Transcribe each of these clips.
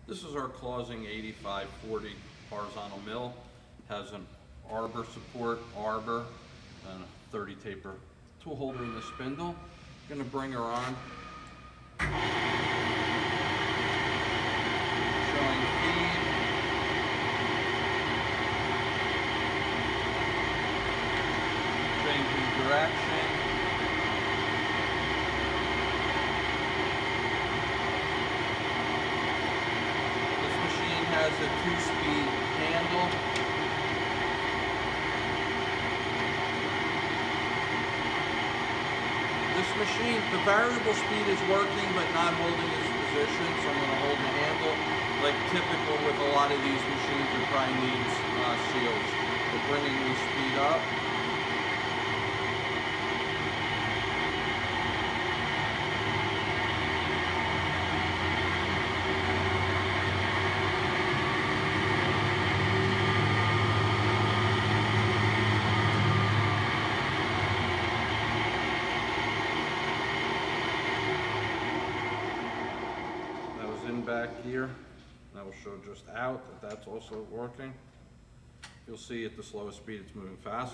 This is our Clausing 8540 horizontal mill. Has an arbor support, arbor, and a 30 taper tool holder in the spindle. Going to bring her on. Showing feed. Changing direction. Has a 2-speed handle. This machine, the variable speed is working but not holding its position, so I'm going to hold the handle. Like typical with a lot of these machines, it probably needs seals. We're bringing the speed up. In back here, that will show just out that that's also working. You'll see at the slowest speed it's moving faster.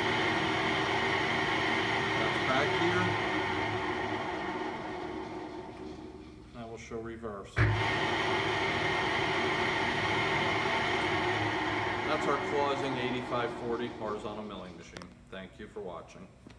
That's back here. That will show reverse. That's our Clausing 8540 horizontal milling machine. Thank you for watching.